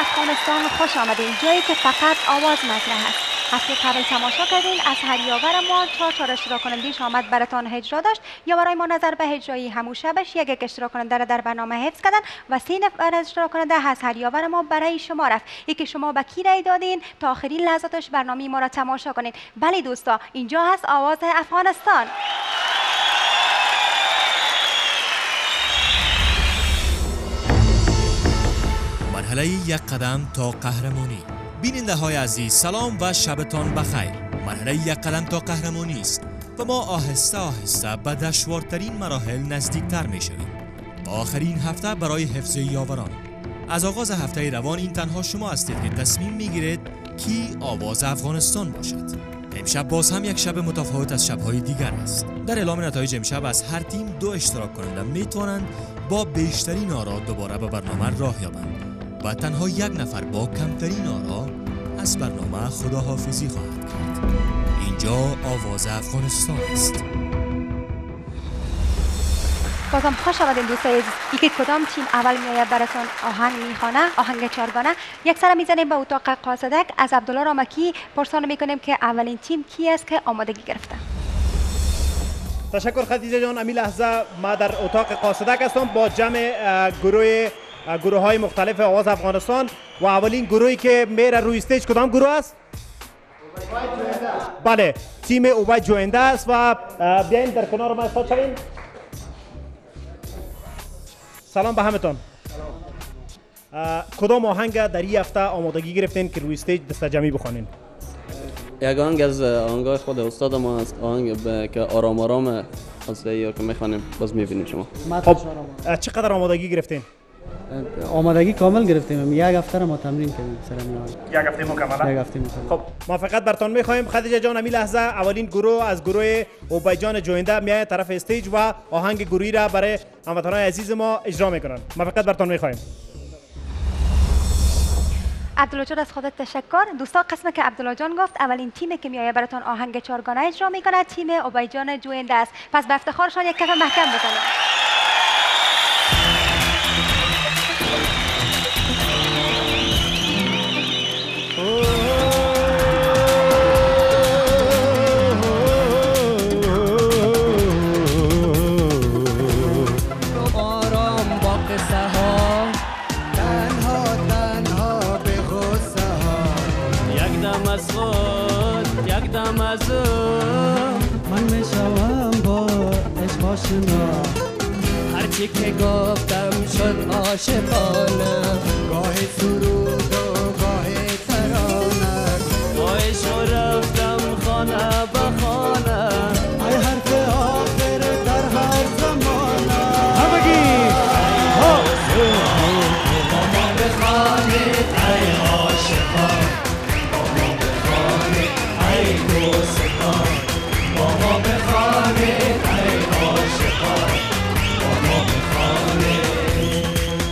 افغانستان خوش آمدین، جایی که فقط آواز مطرح است. هفته قبل تماشا کردین از هر یاور ما چهار اشتراک کنندیش آمد براتان اجرا داشت. یاورای ما نظر به اجرایی همون شبش یک اشتراک کننده را در برنامه حفظ کردن و 3 نفر اشتراک کننده از هر یاور ما برای شما رفت. یکی شما به کی رای دادین تا آخرین لحظاتش برنامه ما را تماشا کنین. بله دوستا، اینجا هست آواز افغانستان. مرحله یک قدم تا قهرمانی. بیننده های عزیز سلام و شبتان بخیر. مرحله یک قدم تا قهرمانی است و ما آهسته آهسته به دشوارترین مراحل نزدیکتر می شویم. آخرین هفته برای حفظ یاوران. از آغاز هفته روان این تنها شما هستید که تصمیم می گیرید کی آواز افغانستان باشد. امشب باز هم یک شب متفاوت از شب‌های دیگر است. در اعلام نتایج امشب از هر تیم 2 اشتراک کننده می توانند با بیشترین آرا دوباره به برنامه راه یابند و تنها یک نفر با کمترین آرا از برنامه خداحافظی خواهد کرد. اینجا آواز افغانستان است. بازم خوش آمدین دوستای عزیز. یکی کدام تیم اول میآید براتون آهنگ میخوانه، آهنگ چارگانه. یک سر میزنیم به اتاق قاصدک. از عبدالله رامکی پرسان میکنیم که اولین تیم کی است که آمادگی گرفته. تشکر خدیجه جان. امی لحظه ما در اتاق قاصدک هستم با جمع گروه های مختلف آواز افغانستان و اولین گروهی که میره روی استیج کدام گروه است؟ بله، تیم اوبید جوینده است و بیاین در کنار ما استاد شوین. سلام به همتون. کدام آهنگ در این هفته آمادگی گرفتین که روی استیج دست جمعی بخوانین؟ یک آهنگ از آهنگای خود استاد ما است، آهنگ که آرام آرام از یا که میخوانیم باز میبینیم شما. خب چقدر آمادگی گرفتین؟ آمادگی کامل گرفتیم. یک هفته ما تمرین کردیم سر یک هفته مکمل. یک هفته مکمل. خب ما فقط براتون میخوایم خدیجه جان امی لحظه اولین گروه از گروه اوبیجان جوینده میاد طرف استیج و آهنگ گروهی را برای هموطنان عزیز ما اجرا میکنن. ما فقط براتون میخوایم. عبدالله جان از خودت تشکر. دوستا قسمه که عبدالله جان گفت اولین تیمی که میآید براتون آهنگ چارگانه اجرا میکنه تیم اوبیجان جوینده است. پس به افتخارشان یک کف محکم بزنید. من میشوم با عشق آشنا، هرچی که گفتم شد عاشقانه، گاه سرود و گاه ترانه، گاهش رفتم خانه به خانه، ای حرف آخر در هر زمانه. همگی با ما بخوانید ای عاشقان، با ما بخوانید ای دوستان، با ما بخوانید ای عاشقان، با ما بخوانید.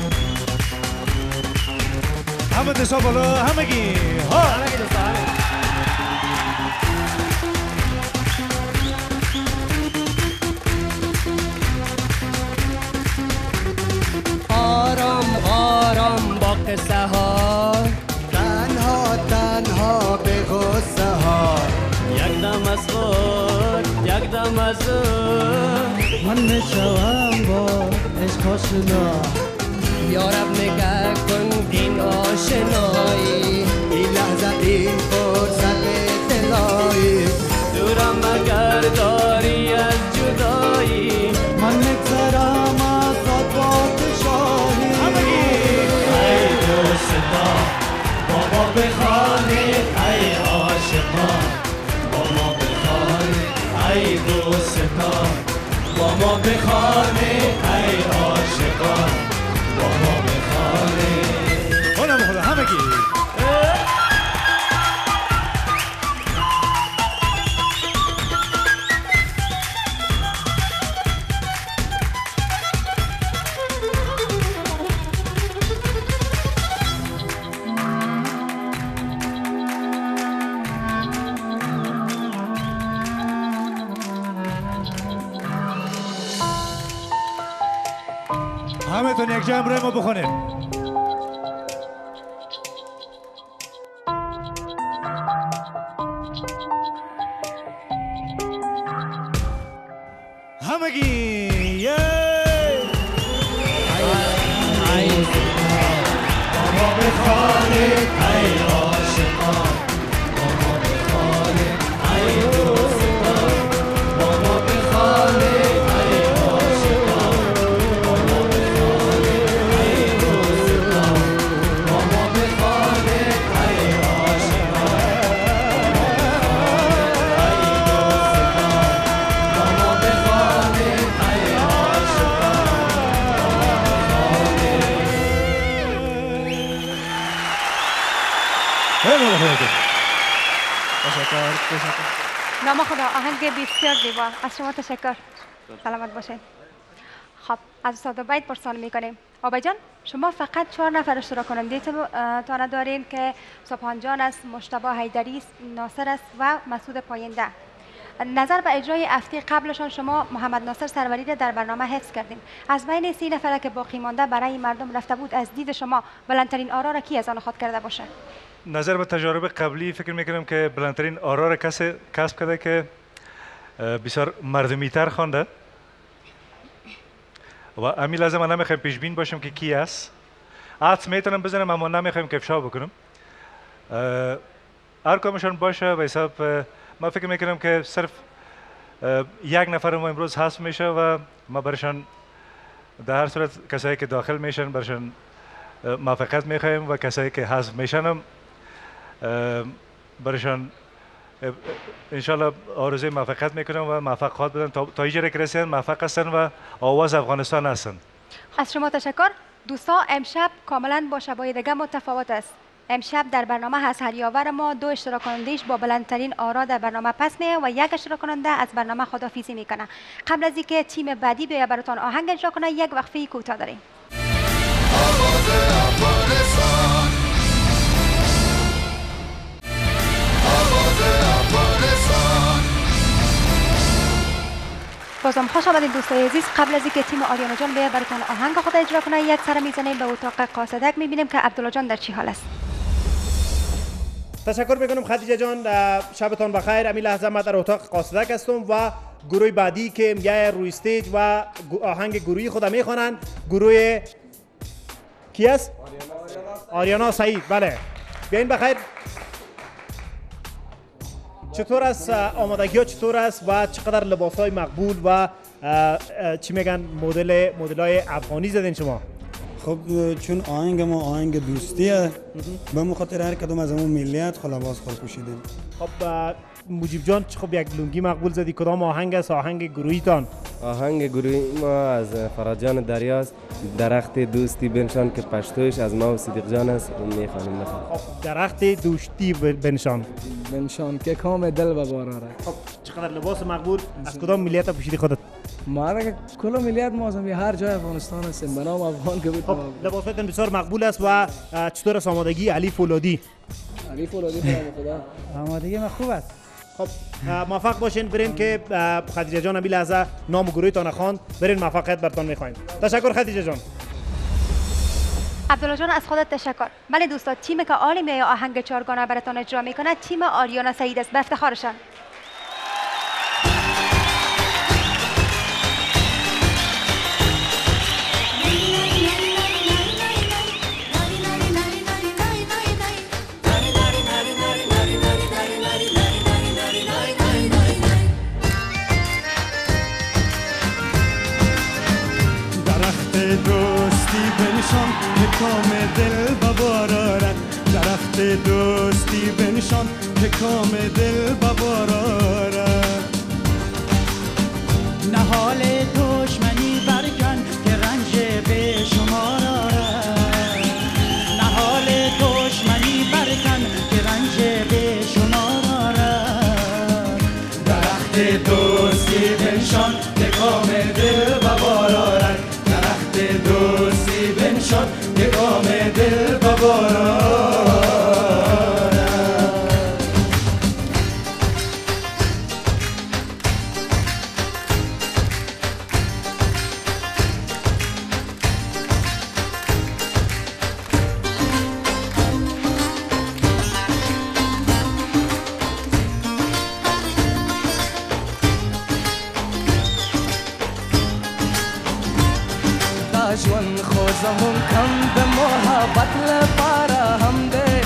همه دستا بالا، همگی ها. آرام آرام با قصه ها، تنها تنها به غصه ها، یک دم از خود یک دم از او، من میشوم با عشق آشنا. یارب نگه کن این آشنایی، این لحظه این فرصت طلایی، دورم مگر داری از جدایی، من نگذرم از خطوات شاهی. ای دوستان با ما بخوانید ای عاشقان، با ما بخوانید ای دوستان، با ما بخوانید ای عاشقان، با ما بخوانید. خدا بخدا همگی همتون یک جمع برای ما بخونید. نام خدا، آهنگ بسیار زیبا. از شما تشکر. سلامت باشید. خب از استاد بیت پرسان میکنیم. آبای جان، شما فقط 4 نفر اشتراک کننده تان دارین که سبحان جان است، مجتبی حیدری است، ناصر است و مسعود پاینده. نظر به اجرای افتی قبلشان شما محمد ناصر سروری را در برنامه حفظ کردیم. از بین 30 نفر که باقی مانده برای مردم رفته بود، از دید شما بلندترین آرا را کی از آن خود کرده باشه؟ نظر به تجارب قبلی فکر میکنم که بلندترین آرا را کسی کسب کرده که بسیار مردمی‌تر خوانده و امی لازم ما نمیخوایم پیش بین باشیم که کی است. عطس میتونم بزنم اما نمیخوایم که افشا بکنم. هر کامشان باشه به حساب ما فکر میکنم که صرف 1 نفر ما امروز حذف میشه و ما برشان در هر صورت کسایی که داخل میشن برشان موافقت میخوایم و کسایی که حذف میشن برشان انشالله آرزوی موفقیت میکنم و موفقیت بدن تا اینجا که رسیدن موفق هستن و آواز افغانستان هستن. از شما تشکر. دوستا امشب کاملا با شبای دیگه متفاوت است. امشب در برنامه هست هریاور ما 2 اشتراک کننده‌اش با بلندترین آرا در برنامه پس میه و 1 اشتراک کننده از برنامه خداحافظی میکنه. قبل از اینکه تیم بعدی بیاد براتون آهنگ اجرا کنه، یک وقفه کوتاه داریم. بازم خوش آمدید دوستای عزیز. قبل از اینکه تیم آریانا جان بیاد براتون آهنگ خود اجرا کنه، یک سر میزنیم به اتاق قاصدک، میبینیم که عبدالله جان در چی حال است. تشکر میکنم خدیجه جان، شبتان بخیر. امی لحظه ما در اتاق قاصدک هستم و گروه بعدی که میای روی استیج و آهنگ گروهی خود میخوانن. گروه کی است؟ آریانا سعید. بله بیاین بخیر. چطور است آمادگی ها، چطور است و چقدر لباس های مقبول و چی میگن مدل های افغانی زدین شما؟ خب چون آهنگ ما آهنگ دوستیه، به مخاطر هر کدوم از اون ملیت لباس خود پوشیدیم. خب مجیب جان، خب یک لنگی مقبول زدی. کدام آهنگ است آهنگ گروهی تان؟ آهنگ گروهی ما از فرادجان دریاست، درخت دوستی بنشان که پشتوش از ما و صدیق جان است. میخوانیم. خب درخت دوستی بنشان که کام دل و باراره. خب چقدر لباس مقبول از کدام ملیت پوشیدی خودت؟ ما را کل ملیت ما هستیم، هر جای افغانستان هستیم، به نام افغان که بود. خب لباساتون بسیار مقبول است و چطور است آمادگی؟ علی فولادی. علی فولادی خدا. آمادگی ما خوب است. خب موفق باشین. برین که خدیجه جان امی لحظه نام گروهتان خواند، برین موفقیت برتون میخوایم. تشکر خدیجه جان. عبدالله جان از خودت تشکر. بله دوستا، تیمی که عالی میای آهنگ 4 گانه براتون اجرا میکنه تیم آریانا سعید است. به افتخارشان. بنشان که کام دل بباراره، درخت دوستی بنشان که کام دل بباراره. نهال دشمنی برکن که رنج به شمار آره، نهال دشمنی برکن که رنج به شمار آره. درخت دوستی بنشان که کام دل بباراره، درخت دوستی بنشان که کام دل بباراره. ژوند خو زمون کم د محبت لپاره هم دی،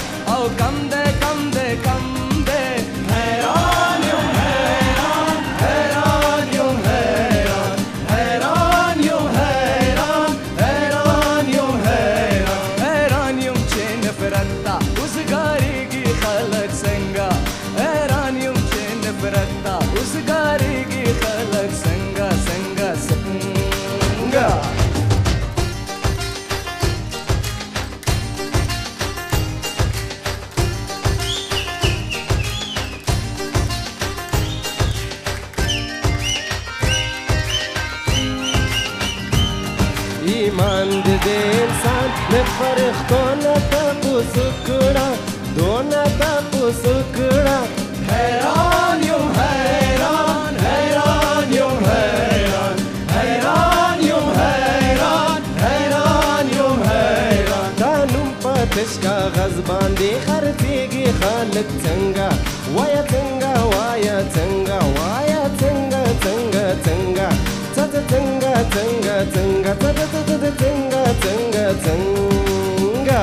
دل سان نفرختانه تپوس کړه دونه تپوس کړه حیران یم حیران حیران یم حیران حیران یم حیران حیران یم حیران دا نوم په تش کاغذ باندې خرڅېږي خلک څنګه وایه څنګه وایه څنګه وایه څنګه څنګه څنګه څنګه څنګه څنګه څنګه څنګه څنګه څنګه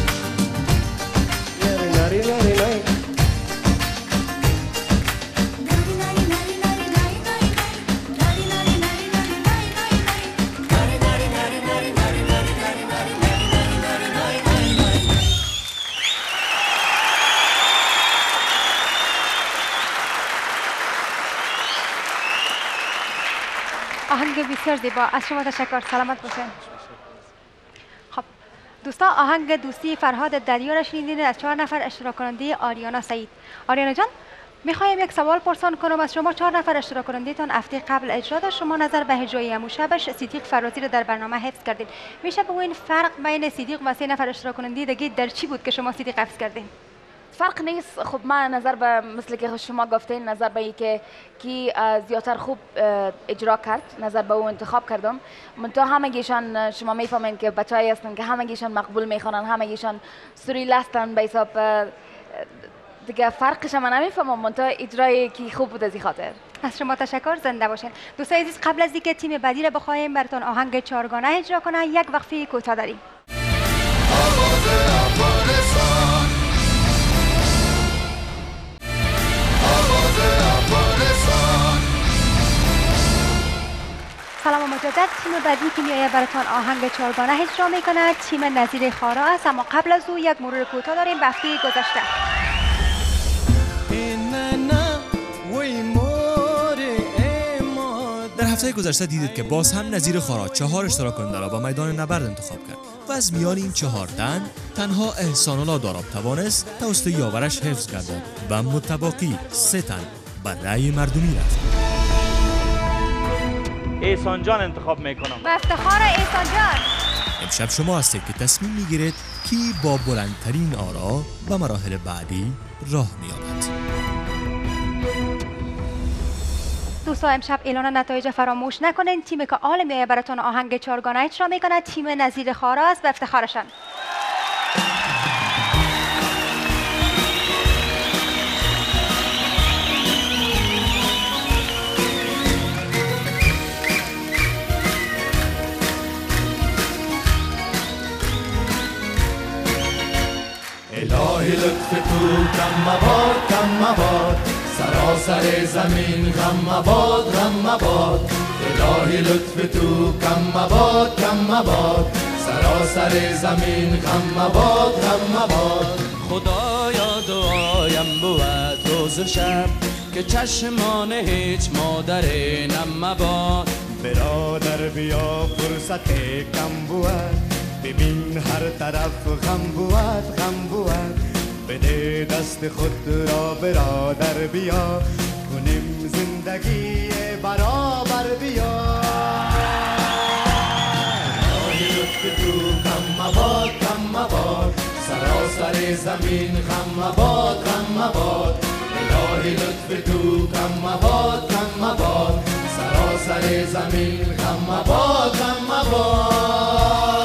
ناری ناری ناری آهنگ بسیار زیبا، از شما تشکر. سلامت باشین. خب دوستان، آهنگ دوستی فرهاد دریا را شنیدید از 4 نفر اشتراک کننده آریانا سعید. آریانا جان، میخوایم یک سوال پرسان کنم از شما. 4 نفر اشتراک کننده تان هفته قبل اجرا داشت، شما نظر به اجرای امشبش صدیق فرازی را در برنامه حفظ کردین. میشه بگوین فرق بین صدیق و 3 نفر اشتراک کننده دیگه در چی بود که شما صدیق حفظ کردین؟ فرق نیست. خب من نظر به مثل که شما گفتین، نظر به اینکه کی زیادتر خوب اجرا کرد، نظر به او انتخاب کردم. منتها همگیشان شما میفهمین که بچه‌ای هستن که همگیشان مقبول میخوانن، همگیشان سوریل هستن، به حساب دیگه فرقش من نمیفهمم. منتها اجرای کی خوب بود از این خاطر. از شما تشکر. زنده باشین. دوستان عزیز، قبل از اینکه تیم بعدی را بخوایم براتون آهنگ 4گانه اجرا کنه، یک وقفه کوتاه داریم. سلام و مجدد. تیم بعدی که میآید براتون آهنگ 4گانه اجرا میکنه تیم نظیر خارا است، اما قبل از او یک مرور کوتاه داریم به هفته گذشته. در هفته گذشته دیدید که باز هم نظیر خارا 4 اشتراک کننده را به میدان نبرد انتخاب کرد و از میان این 4 تن تنها احسان الله داراب توانست توسط یاورش حفظ گردد و متباقی 3 تن بر رأی مردمی رفت. احسان جان انتخاب میکنم. به افتخار احسان جان. امشب شما هستید که تصمیم میگیرید کی با بلندترین آرا به مراحل بعدی راه می‌یابد. دوستان امشب اعلان نتایج فراموش نکنین. تیمی که آل میایه براتون آهنگ 4گانه اجرا میکنه تیم نظیر خارا است. به افتخارشان. الهی لطف تو کم مباد کم مباد سراسر زمین غم مباد غم مباد الهی لطف تو کم مباد کم مباد سراسر زمین غم مباد غم مباد خدایا دعایم بود روز و شب که چشمان هیچ مادر نم مباد. برادر بیا فرصت کم بود ببین هر طرف غم بود غم بود بده دست خود را برادر بیا کنیم زندگی برابر بیا الهی لطف تو کم مباد کم مباد سراسر زمین غم مباد غم مباد الهی لطف تو کم مباد کم مباد سراسر زمین غم مباد غم مباد.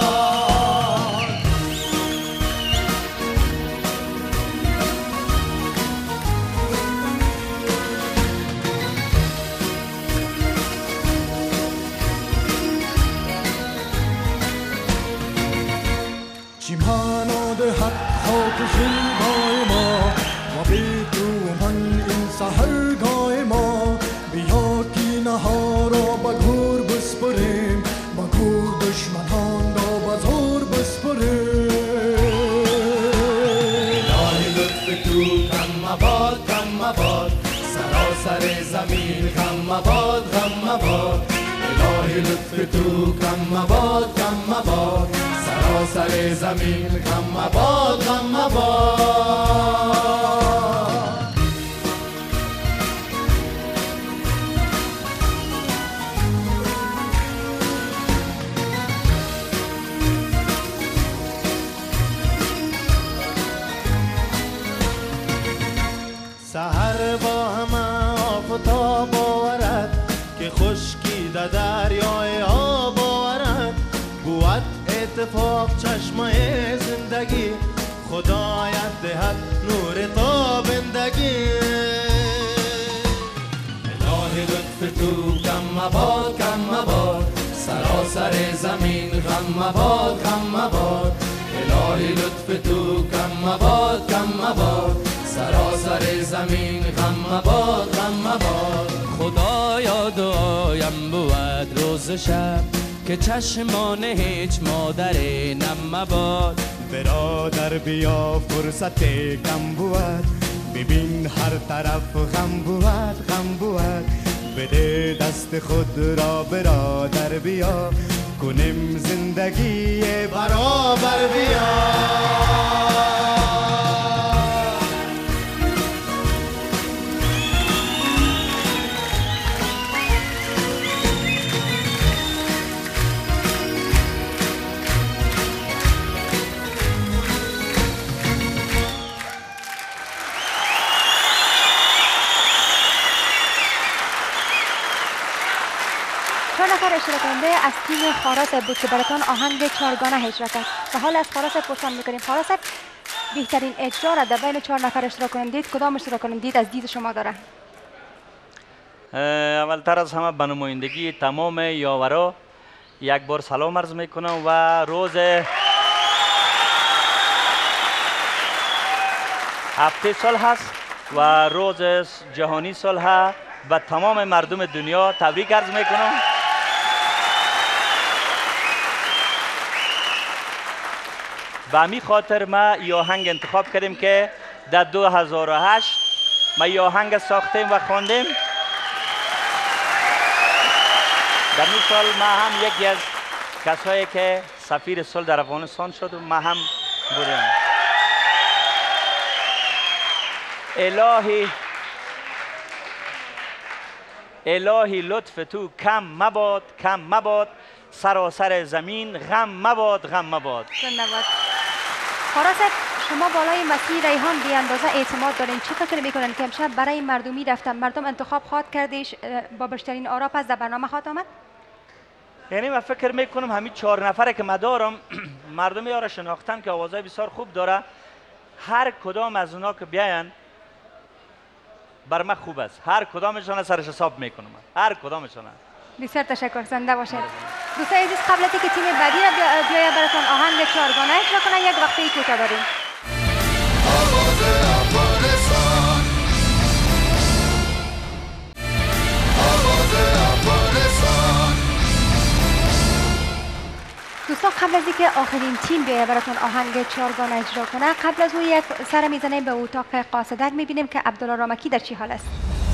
چیمانو دهد خاک زیبای ما و بیدومن این سحرگاه ما بیا کینه ها را به گور بسپریم به گور دشمنان را به زور بسپریم الهی لطف تو کم مباد کم مباد سراسر زمین غم مباد غم مباد الهی لطف تو کم مباد کم مباد سراسر زمین غم مباد غم مباد. که خشکی در دریای آب آورد بود اتفاق چشمه زندگی خدایت دهد نور تابندگی الهی لطف تو کم مباد کم مباد سراسر زمین غم مباد غم مباد الهی لطف تو کم مباد کم مباد سراسر زمین غم مباد غم مباد خدایا دعایم بود روز شب که چشمان هیچ مادر نم مباد برادر بیا فرصت کم بود ببین هر طرف غم بود غم بود بده دست خود را برادر بیا کنیم زندگی برابر بیا نفر اشتراک کننده از تیم خاراس بود که براتان آهنگ چارگانه اجرا کرد و حال از خاراس پرسان میکنیم. خاراس بهترین اجرا را در بین 4 نفر اشتراک کننده کدام اشتراک کننده از دید شما داره؟ اولتر از همه به نمایندگی تمام یاورا یک بار سلام عرض میکنم و روز هفته صلح هست و روز جهانی صلح به تمام مردم دنیا تبریک عرض میکنم. به همین خاطر ما این آهنگ انتخاب کردیم که در 2008 ما این آهنگ ساختیم و خواندیم. در این سال ما هم یکی از کسایی که سفیر صلح در افغانستان شد و ما هم بودیم. الهی لطف تو کم مباد کم مباد سراسر زمین غم مباد غم مباد. زنده‌باد. خاراس شما بالای مسیر ریحان بی اندازه اعتماد دارین. چه فکر میکنن که امشب برای مردمی رفتن مردم انتخاب خواد کردیش با بیشترین آرا پس در برنامه خواد آمد؟ یعنی من فکر میکنم همین 4 نفره که من دارم مردم یارا شناختن که آوازای بسیار خوب داره. هر کدام از اونا که بیاین بر من خوب است. هر کدامشون سرش حساب میکنم. هر کدامشون. بسیار تشکر. زنده باشید. دوستان عزیز قبل از اینکه تیم بعدی را بیاید براتون آهنگ چارگانه اجرا کنن یک وقفه کوتاه داریم. دوستان قبل از اینکه آخرین تیم بیاید براتون آهنگ چارگانه اجرا کنه قبل از او یک سر میزنیم به اتاق قاصدک میبینیم که عبدالله رامکی در چی حال است.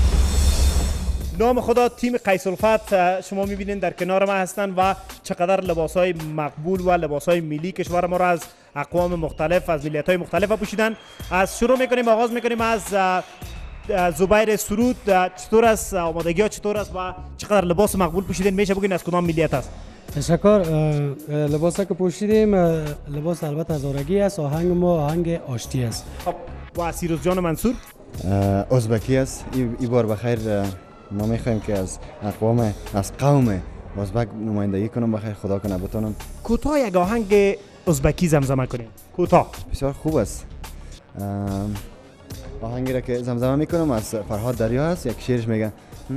نام خدا تیم قیس الفت شما میبینید در کنار ما هستند و چقدر لباسهای مقبول و لباسهای ملی کشور ما را از اقوام مختلف از ملیت‌های مختلف پوشیدن. از شروع میکنیم آغاز میکنیم از زبیر سرود. چطور است آمادگی ها چطور است و چقدر لباس مقبول پوشیدین میشه بگین از کدام ملیت است؟ تشکر. لباسی که پوشیدیم لباس البته از آرگی است. آهنگ ما آهنگ آشتی است. خب و سیروز جان منصور ازبکی است. این بار بخیر ما میخوایم که از اقوام از قوم ازبک نمایندگی کنم. بخیر خدا کنه بتونم کوتاه یک آهنگ ازبکی زمزمه کنیم. کوتاه بسیار خوب است. آهنگی را که زمزمه میکنم از فرهاد دریا است. یک شعرش میگه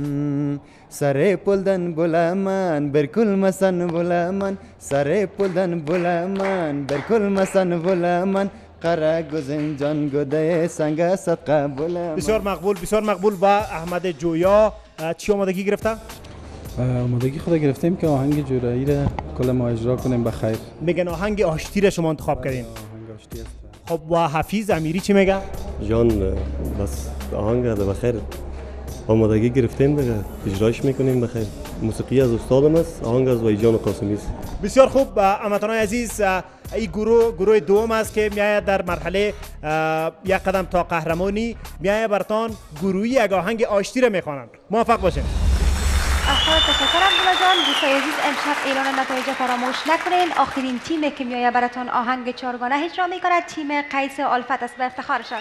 سر پلدن بلمن برکل مسن بلمن سر پلدن بلمن برکل مسن بلمن قره گزین جان گده سنگ صدقه بلمن. بسیار مقبول بسیار مقبول. و احمد جویا چی آمادگی گرفته؟ آمادگی خود گرفتیم که آهنگ جورایی را کل ما اجرا کنیم بخیر. میگن آهنگ آشتی را شما انتخاب کردین. آهنگ آشتی است. خب و حفیظ امیری چی میگه؟ جان بس آهنگ را بخیر آمادگی گرفتیم دیگه اجراش میکنیم بخیر. موسیقی از استادم است. آهنگ از ویجان قاسمی است. بسیار خوب. هموطنان عزیز این گروه دوم است که میآید در مرحله یک قدم تا قهرمانی میآید براتان گروهی یک آهنگ آشتی را میخوانند. موفق باشین. از خود تشکر عبدالله جان. دوستان عزیز امشب اعلان نتایج فراموش نکنین. آخرین تیم که میآید براتون آهنگ چارگانه اجرا میکند تیم قیس الفت است. به افتخارشان.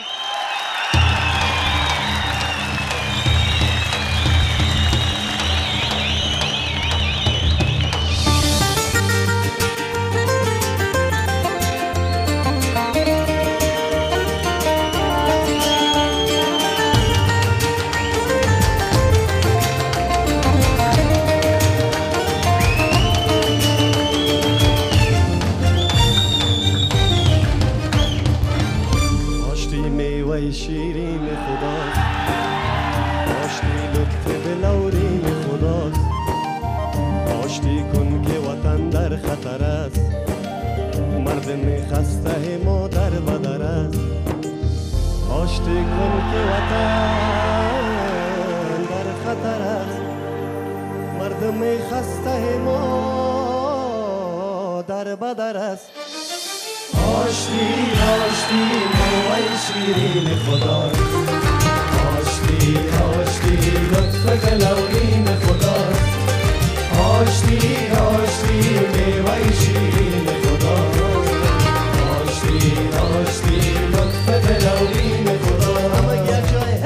میوه شیرین خداست آشتی لطف بلورین خداست آشتی کن که وطن در خطر است مردم خسته ما در بدر است آشتی کن که وطن در خطر است مردم خسته ما در بدر است آشتی آشتی میوه شیرین خداست آشتی آشتی لطف گلورین خداست آشتی آشتی میوه شیرین خداست آشتی آشتی لطف گلورین خداست همه یک جای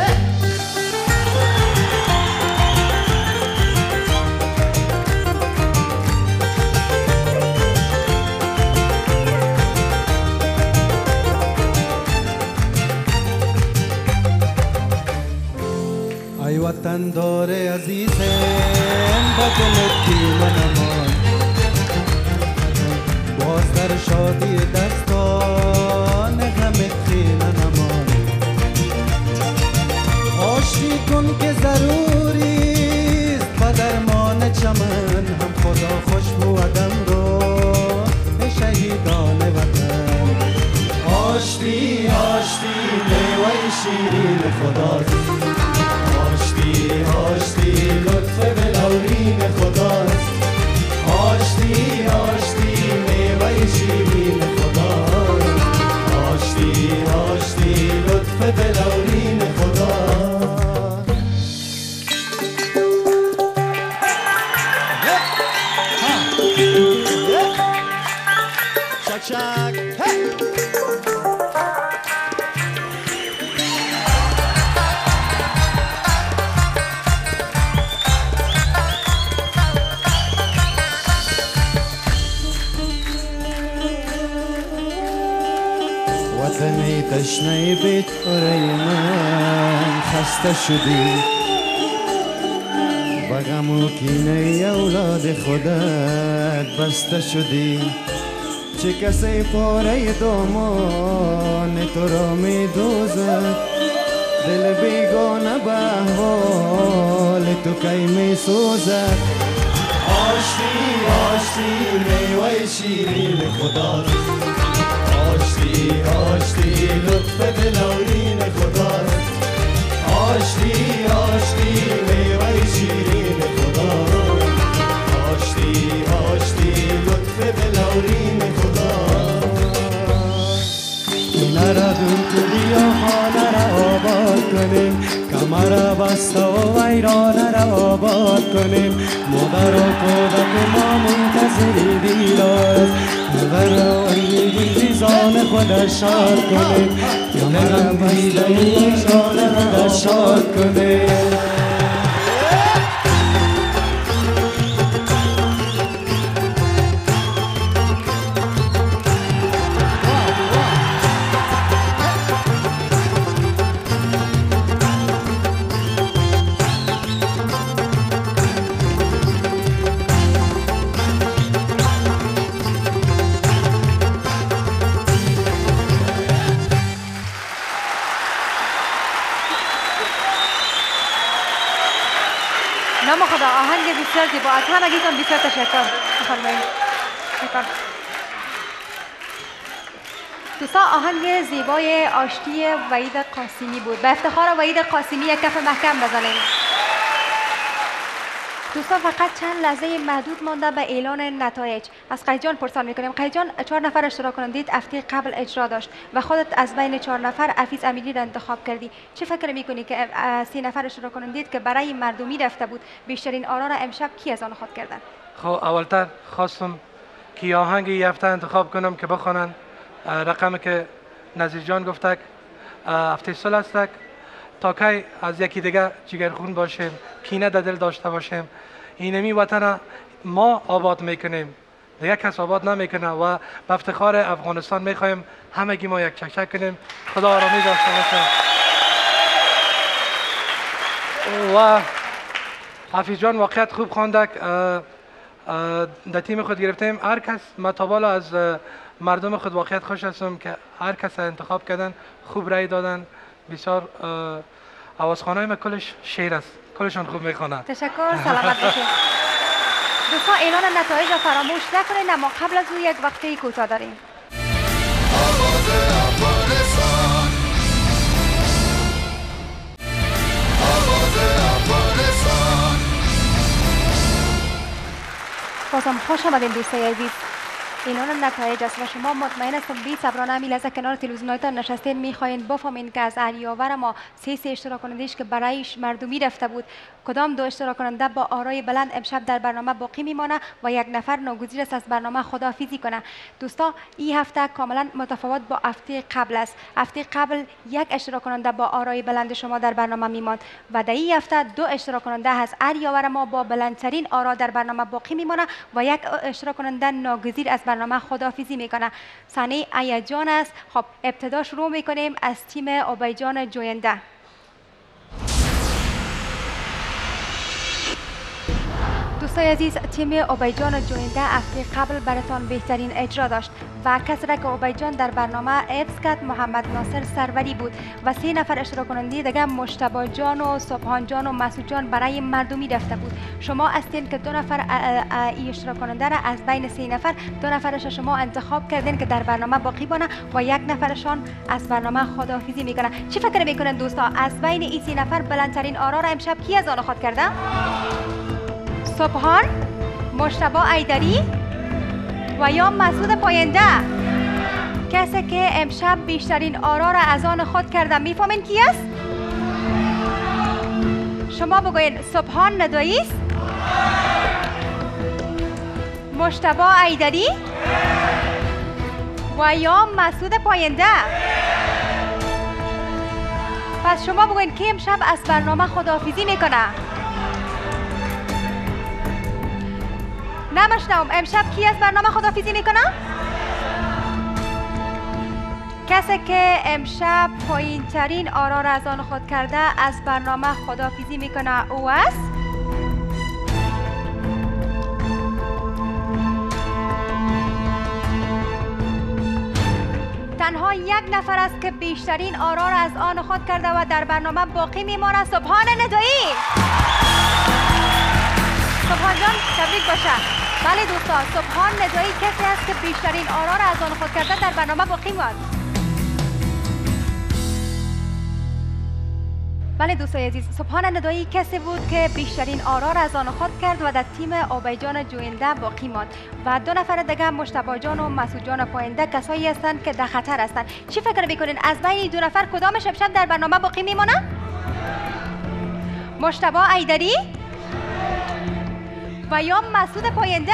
ای وطن دار عزیزم با دلت من امان باز در شادی دستان غمت خیمن امان آشتی کن که ضروری است با درمان چمن هم خدا خوش بودم رو به شهیدان وطن آشتی آشتی میوه شیرین خداست آشتی آشتی لطف بلورین خداست آشتی آشتی میوه شیرین خداست آشتی آشتی لطف بلورین خداست شک شک وطنی تشنه بیت خوره من خسته شدی با غم و کینه اولاد خودت بسته شدی چه کسی پاره دامان تو را می دوزد دل بیگانه به احوال تو کی می سوزد آشتی آشتی میوه شیرین خداست آشتی آشتی لطف بلورین خداست آشتی آشتی میوه شیرین خداست آشتی آشتی لطف بلورین خداست اینه را دون تو بیا خانه را آباد کنیم کمر بسته و ویرانه را آباد کنیم مادر و کودک ما منتظر دیدار مادر و عزیزان خود شاد کنیم کمر بسته و ویرانه را شاد کنیم نام خدا آهنگ بسیار زیبا از همگیتون بسیار تشکر بفرمایید. شکر. دوستان آهنگ زیبای آشتی وحید قاسمی بود. به افتخار وحید قاسمی یک کف محکم بزنید. دوستان فقط چند لحظه محدود مانده به اعلان نتایج. از قیس جان پرسان میکنیم. قیس جان 4 نفر اشتراک کنندید هفته قبل اجرا داشت و خودت از بین 4 نفر عفیظ امیری را انتخاب کردی. چه فکر میکنی که 3 نفر اشتراک کنندید که برای مردمی رفته بود بیشترین آرا را امشب کی از آن خود کردن؟ خب اولتر خواستم که آهنگ یه هفته انتخاب کنم که بخوانن رقمی که نظیر جان گفتک هفته صلح استک تا کی از یکی دیگه جگرخون باشیم کینه در دل داشته باشیم اینمی وطن ما آباد میکنیم دیگه کس آباد نمیکنه و به افتخار افغانستان میخوایم همگی ما یک چکچک کنیم خدا آرامی داشته باشه و حفیظ جان واقعیت خوب خواندک در تیم خود گرفتیم هر کس متابالا از مردم خود واقعیت خوش هستم که هر کس انتخاب کردن خوب رای دادن بسیار آوازخوانای ما کلش شعر است، کلشان خوب میخوانند. تشکر، سلامت باشید. دوستان اعلان نتایج را فراموش نکنید، اما قبل از او یک وقفه کوتاه داریم. بازم خوش آمدین دوستای عزیز. اعلان نتایج است و شما مطمئن هستم بی صبرانه همی لحظه کنار تلویزیوناتان نشستین میخواین بفهمین که از اریاور ما سه اشتراک کننده‌اش که برایش مردمی رفته بود کدام دو اشتراک کننده با آرای بلند امشب در برنامه باقی میمانه و یک نفر ناگزیر است از برنامه خداحافظی کنه. دوستا این هفته کاملا متفاوت با هفته قبل است. هفته قبل یک اشتراک کننده با آرای بلند شما در برنامه میماند و در این هفته دو اشتراک کننده از اریاور ما با بلندترین آرا در برنامه باقی میمانه و یک اشتراک کننده ناگزیر از برنامه خداحافظی میکنه. صحنه هیجان است. خب ابتدا شروع میکنیم از تیم عبیجان جوینده. دوستای عزیز، تیم عبیجان جوینده هفته قبل براتان بهترین اجرا داشت و کسی را که عبیجان در برنامه حفظ کرد محمد ناصر سروری بود و سه نفر اشتراک کننده دیگه مجتبی جان و سبحان جان و مسعود جان برای مردمی رفته بود. شما هستین که دو نفر این اشتراک کننده را از بین سه نفر دو نفرش شما انتخاب کردین که در برنامه باقی بانه و یک نفرشان از برنامه خداحافظی میکنه. چی فکر میکنن دوستا؟ از بین این سه نفر بلندترین آرا را امشب کی از آن خود کرده؟ سبحان، مجتبی ایدری و یا مسعود پاینده. کسی که امشب بیشترین آرا را از آن خود کرده میفهمین کی است؟ شما بگوین. سبحان ندایی است، مجتبی ایدری و یا مسعود پاینده. پس شما بگوین که امشب از برنامه خداحافظی میکنه. نمیشنوم. امشب کی از برنامه خداحافظی میکنه؟ کسی که امشب پایین ترین آرا را از آن خود کرده از برنامه خداحافظی میکنه او است تنها یک نفر است که بیشترین آرا را از آن خود کرده و در برنامه باقی میمانه. سبحان ندایی. سبحان جان تبریک باشه. بله دوستان، سبحان ندایی کسی است که بیشترین آرا را از آن خود کرده در برنامه باقی ماند. بله دوستان عزیز، سبحان ندایی کسی بود که بیشترین آرا را از آن خود کرد و در تیم عبیجان جوینده باقی ماند و دو نفر دیگه مجتبی جان و مسعود جان پاینده کسایی هستند که در خطر هستند. چی فکر میکنین از بین دو نفر کدامش امشب در برنامه باقی میمونه؟ مجتبی ایدری و یا مسعود پاینده.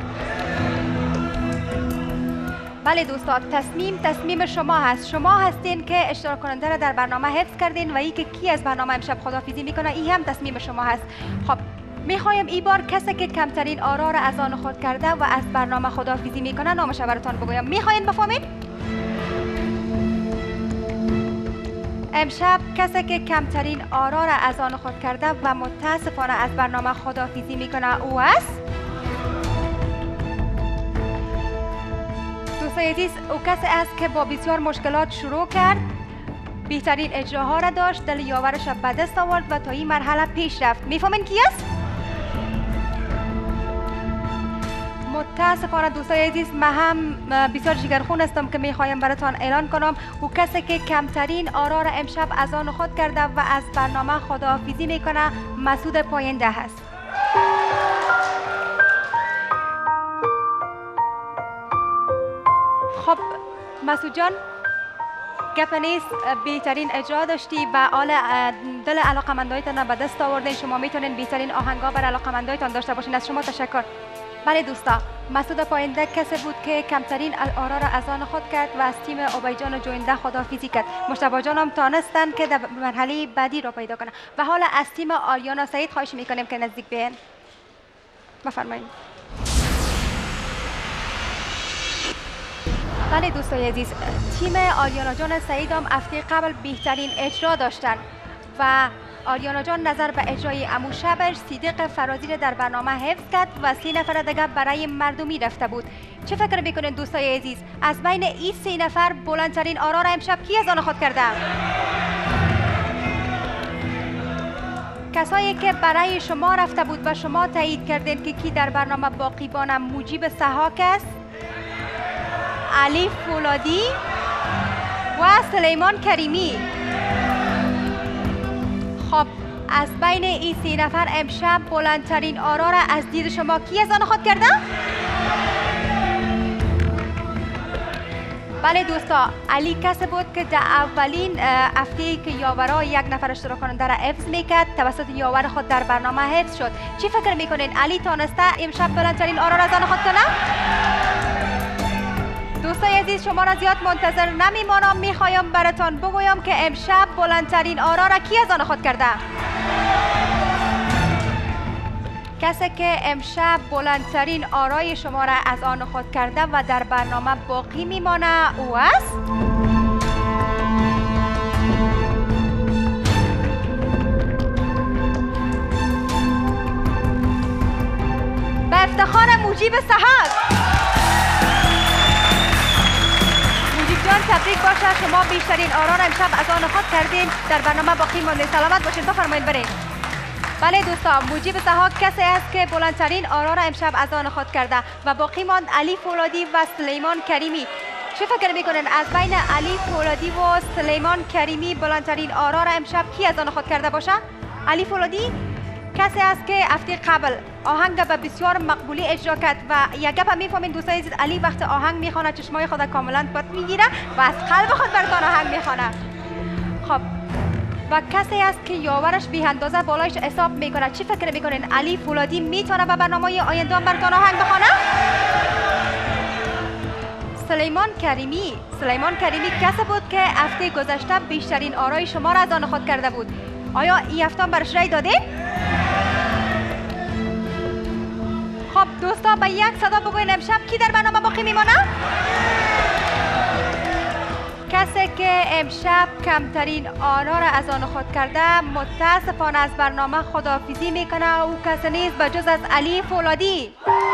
بله دوستان، تصمیم شما هست. شما هستین که اشتراک کننده را در برنامه حفظ کردین و ای که کی از برنامه امشب خداحافظی میکنه این هم تصمیم شما هست. خب میخوایم این بار کسی که کمترین آرا را از آن خود کرده و از برنامه خداحافظی میکنه نامش براتون بگویم. میخواین بفهمید؟ امشب کسی که کمترین آرا را از آن خود کرده و متاسفانه از برنامه خداحافظی میکنه او است دوستای عزیز، او کسی است که با بسیار مشکلات شروع کرد، بهترین اجراها را داشت، دل یاورش را به دست آورد و تا این مرحله پیش رفت. میفهمین کی است؟ متاسفانه دوستای عزیز، من هم بسیار جگرخون هستم که میخوایم براتان اعلان کنم او کسی که کمترین آرا را امشب از آن خود کرده و از برنامه خداحافظی میکنه مسعود پاینده هست. خب مسعود جان، گپ نیست، بهترین اجرا داشتی و دل علاقمندایتان به دست آوردین. شما میتونین بهترین آهنگا بر علاقمندایتان داشته باشین. از شما تشکر. بله دوستا، مسعود پاینده کسی بود که کمترین آرا را از آن خود کرد و از تیم عبیجان جوینده خداحافظی کرد. مجتبی جان هم تانستن که در مرحله بعدی را پیدا کنه و حالا از تیم آریانا سعید خواهش میکنیم که نزدیک بیاین. بفرمایید. بله دوستای عزیز، تیم آریانا جان سعید هم هفته قبل بهترین اجرا داشتن و آریانا جان نظر به اجرای عمو شبش صدیق فرازی را در برنامه حفظ کرد و 3 نفر دیگه برای مردمی رفته بود. چه فکر میکنین دوستای عزیز؟ از بین این 3 نفر بلندترین آرا را امشب کی از آن خود کرده؟ کسایی که برای شما رفته بود و شما تایید کردین که کی در برنامه باقی بانم مجیب سحاک است، علی فولادی و سلیمان کریمی. خب از بین این 3 نفر امشب بلندترین آرا را از دید شما کی از آن خود کرده؟ بله دوستا، علی کسی بود که در اولین هفته که یاورا یک نفر اشتراک کننده را حفظ میکرد توسط یاور خود در برنامه حفظ شد. چی فکر میکنین علی تانسته امشب بلندترین آرا را از آن خود کنه؟ دوستای عزیز شما را زیاد منتظر نمیمانم، میخوایم براتان بگویم که امشب بلندترین آرا را کی از آن خود کرده؟ کسی که امشب بلندترین آرای شما را از آن خود کرده و در برنامه باقی میمانه او است به افتخار مجیب سحاک. مجیب جان تبریک باشه، شما بیشترین آرا را امشب از آن خود کردین، در برنامه باقی مانده. سلامت باشین، بفرمایید برین. بله دوستان، مجیب سحاک کسی است که بلندترین آرا را امشب از آن خود کرده و باقی ماند علی فولادی و سلیمان کریمی. چه فکر میکنن از بین علی فولادی و سلیمان کریمی بلندترین آرا را امشب کی از آن خود کرده باشه؟ علی فولادی کسی است که هفته قبل آهنگ به بسیار مقبولی اجرا کرد و یک گپ میفهمین دوستای عزیز، علی وقت آهنگ میخونه چشمای خود کاملا پات میگیره و از قلب خود براتون آهنگ میخونه. خب و کسی است که یاورش بی اندازه بالایش حساب میکنه. چی فکر میکنین علی فولادی میتونه به برنامه آینده براتون آهنگ بخونه؟ سلیمان کریمی کسی بود که هفته گذشته بیشترین آرای شما را از آن خود کرده بود. آیا این هفته برش رای دادین؟ خب دوستا به یک صدا بگوین امشب کی در برنامه باقی میمانه؟ کسی که امشب کمترین آرا را از آن خود کرده متاسفانه از برنامه خداحافظی میکنه. او کسی نیست به جز از علی فولادی.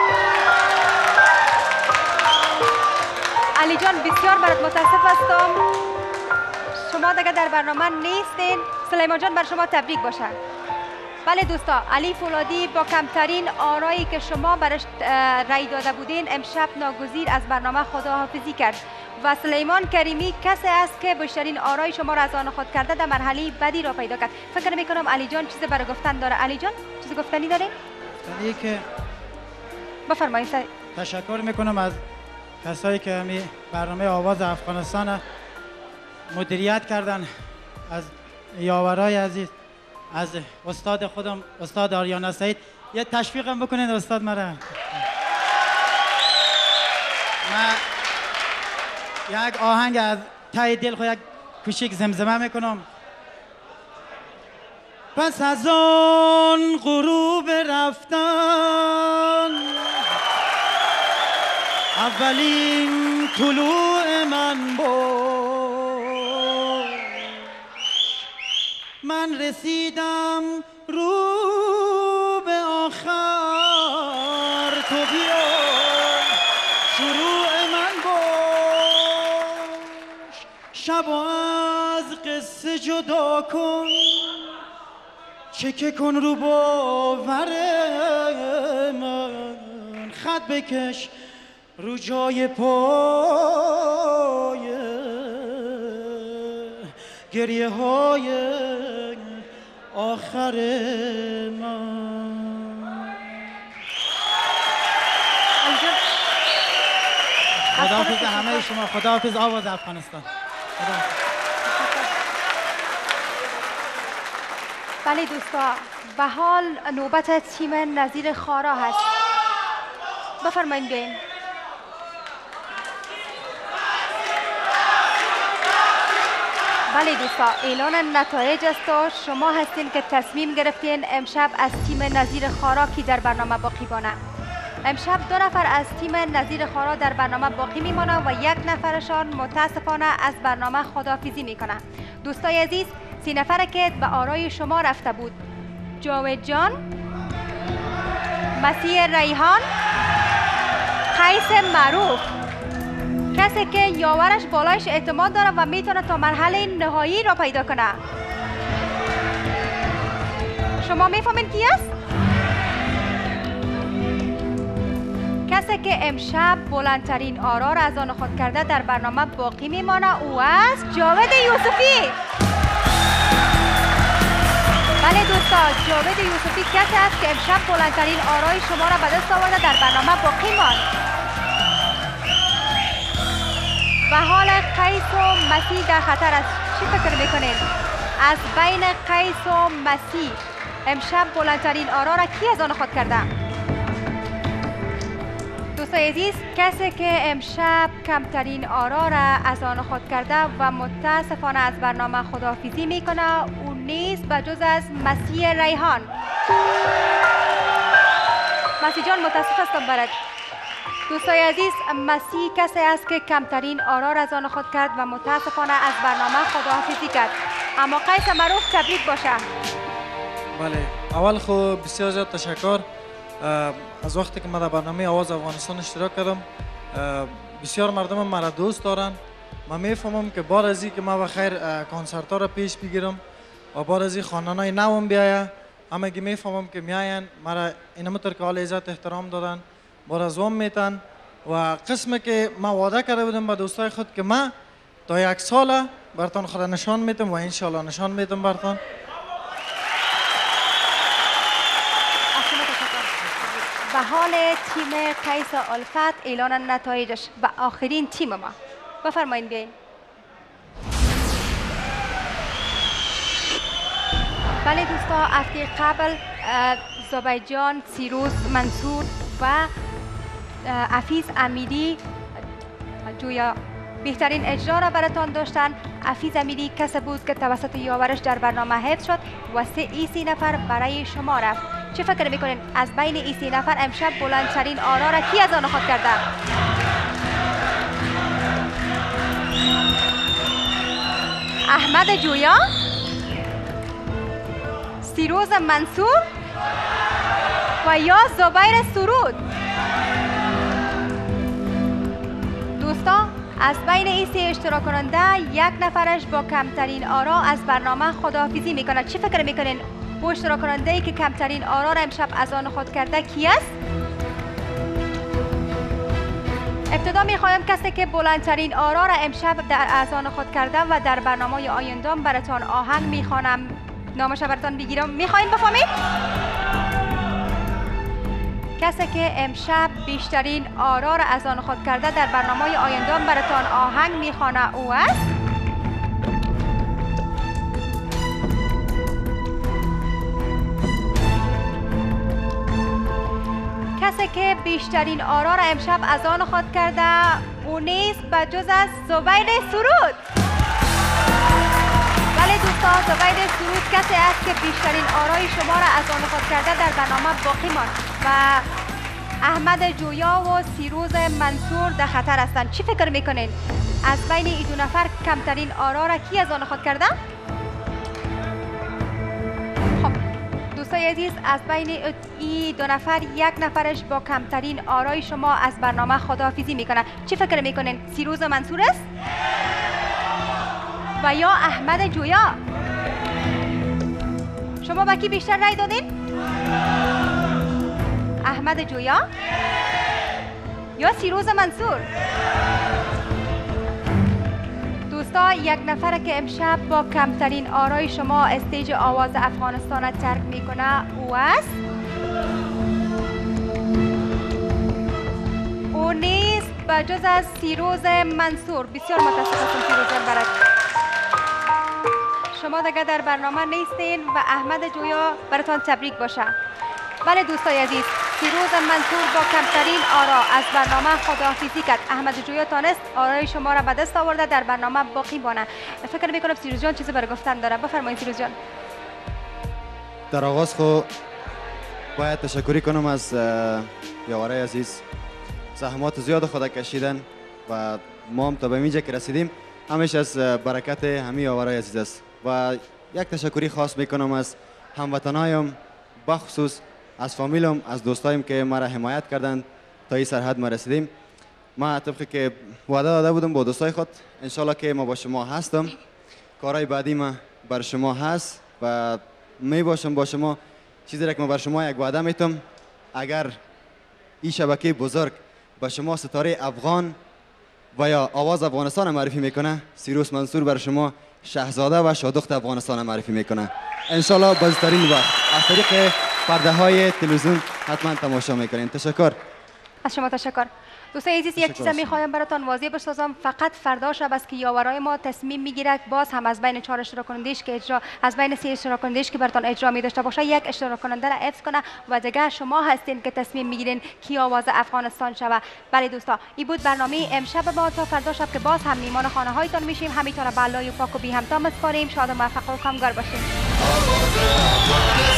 علی جان بسیار برات متاسف هستم، شما دیگه در برنامه نیستین. سلیمان جان بر شما تبریک باشه. بله دوستا، علی فولادی با کمترین آرایی که شما برش رای داده بودین امشب ناگزیر از برنامه خداحافظی کرد و سلیمان کریمی کسی است که بیشترین آرای شما را از آن خود کرده در مرحله بعدی را پیدا کرد. فکر میکنم علی جان چیزی برای گفتن داره. علی جان چیزی گفتنی دارین؟ گفتنی که بفرمایید. تشکر میکنم از کسایی که همی برنامه آواز افغانستان مدیریت کردن، از یاورای عزیز، از استاد خودم استاد آریانا سعید. یه تشویقم بکنید استاد مرا. یک آهنگ از ته دل خود یک کوچیک زمزمه میکنم. پس از آن غروب رفتن اولین طلوع من بود، من رسیدم رو به آخر، تو بیا شروع من باش، شب از قصه جدا کن، چکه کن رو باور من، خط بکش رو جای پای گریه های آخر من. خداحافظ همه شما، خداحافظ آواز افغانستان. بله دوستا، به حال نوبت تیم نظیر خارا هست. بفرمایید بیاین. بله دوستا، اعلان نتایج است و شما هستین که تصمیم گرفتین امشب از تیم نظیر خارا کی در برنامه باقی بانه. امشب 2 نفر از تیم نظیر خارا در برنامه باقی میمانه و 1 نفرشان متاسفانه از برنامه خداحافظی میکنه. دوستای عزیز، 3 نفر که به آرای شما رفته بود: جاوید جان، مسیح ریحان، قیس معروف. کسی که یاورش بالایش اعتماد داره و میتونه تا مرحله نهایی را پیدا کنه. شما میفهمین کی است؟ کسی که امشب بلندترین آرا را از آن خود کرده در برنامه باقی میمانه او است جاوید یوسفی. بله دوستان، جاوید یوسفی کسی است که امشب بلندترین آرای شما را به دست آورده در برنامه باقی ماند. و حال قیس و مسیح در خطر است. چی فکر میکنید؟ از بین قیس و مسیح امشب بلندترین آرا را کی از آن خود کرده؟ دوستای عزیز، کسی که امشب کمترین آرا را از آن خود کرده و متاسفانه از برنامه خداحافظی میکنه او نیست بجز از مسیح ریحان. مسیح جان متاسف هستم برات. دوستای عزیز، مسیح کسی است که کمترین آرا را از آن خود کرد و متاسفانه از برنامه خداحافظی کرد. اما قیس معروف تبریک باشه. بله، اول خو بسیار زیاد تشکر. از وقتی که من در برنامه آواز افغانستان اشتراک کردم بسیار مردم مرا دوست دارن. من میفهمم که بار از این که من بخیر کنسرت ها را پیش بگیرم و بار از این خواننده نوم بیایه، همگی میفهمم که میاین مرا اینمطور که حال عزت احترام دادن، بار از وام میتن و قسمی که من وعده کرده بودم با دوستای خود که من تا 1 سال برتان خود نشان میتم و انشالله نشان میتم برتان. به حال تیم قیس الفت اعلان نتایجش به آخرین تیم ما. بفرمایید بیاین. بله دوستا، هفته قبل زبیجان، سیروز منصور و حفیظ امیری جویا بهترین اجرا را براتان داشتن. حفیظ امیری کسی بود که توسط یاورش در برنامه حفظ شد و 3 نفر برای شما رفت. چه فکر میکنین از بین این 3 نفر امشب بلندترین آرا را کی از آن خود کرده؟ احمد جویا، سیروز منصور و یا زبیر سرود. دوستا، از بین این 3 اشتراک کننده 1 نفرش با کمترین آرا از برنامه خداحافظی میکنه. چی فکر میکنین با اشتراک کننده ای که کمترین آرا را امشب از آن خود کرده کی است؟ ابتدا میخوایم کسی که بلندترین آرا را امشب از آن خود کرده و در برنامه آینده براتان آهنگ میخوانم نامش براتان بگیرم. میخواین بفهمید؟ کسی که امشب بیشترین آرا را از آن خود کرده در برنامه آینده براتان آهنگ میخوانه او است کسی که بیشترین آرا را امشب از آن خود کرده او نیست بجز از زبیر سرود. بله دوستان، زبیر سرود کسی است که بیشترین آرای شما را از آن خود کرده در برنامه باقی ماند و احمد جویا و سیروز منصور در خطر هستند. چی فکر میکنین از بین این 2 نفر کمترین آرا را کی از آن خود کرده؟ دوستای عزیز، از بین این 2 نفر 1 نفرش با کمترین آرای شما از برنامه خداحافظی میکنه. چی فکر میکنین؟ سیروز منصور است؟ و یا احمد جویا؟ شما با کی بیشتر رای دادین؟ احمد جویا یا سیروز منصور؟ دوستا، 1 نفر که امشب با کمترین آرای شما استیج آواز افغانستان ترک میکنه او است او نیست بجز از سیروز منصور. بسیار متاسفم سیروز برات، شما دیگه در برنامه نیستین و احمد جویا براتان تبریک باشه. بله دوستای عزیز، سیروز منصور با کمترین آرا از برنامه خداحافظی کرد. احمد جویا تانست آرای شما را به دست آورده در برنامه باقی مانه. فکر میکنم سیروز جان چیزی برای گفتن داره. بفرمایید سیروز جان. در آغاز خو باید تشکری کنم از یاورای عزیز، زحمات زیاد خود کشیدن و ما هم تا به اینجا که رسیدیم همیشه از برکت همه یاورای عزیز است. و یک تشکری خاص میکنم از هموطنایم، بخصوص از فامیلم، از دوستایم که مرا حمایت کردند تا این سرحد ما رسیدیم. ما طبقی که وعده داده بودم با دوستای خود، انشالله که ما با شما هستم، کارهای بعدی ما بر شما هست و می باشم با شما چیزی را که ما بر شما یک وعده میتم، اگر این شبکه بزرگ به شما ستاره افغان و یا آواز افغانستان معرفی میکنه، سیروس منصور بر شما شاهزاده و شادخت افغانستان معرفی میکنه. انشالله بازترین وقت از طریق پرده های تلویزیون حتما تماشا میکنین. تشکر. از شما تشکر. دوستان عزیز، یک چیز میخوایم براتان واضح بسازم، فقط فردا شب است که یاورای ما تصمیم میگیره باز هم از بین 4 اشتراک کنندش که اجرا از بین 3 اشتراک کنندش که براتان اجرا می داشته باشه یک اشتراک کننده را حفظ کنه و دیگه شما هستین که تصمیم میگیرین کی آواز افغانستان شوه. بله دوستا، این بود برنامه امشب ما. تا فردا شب که باز هم میمان خانه هایتان میشیم، همینطور به الله و پاک و بی همتا میسپاریم. شاد و موفق و کامگار باشین.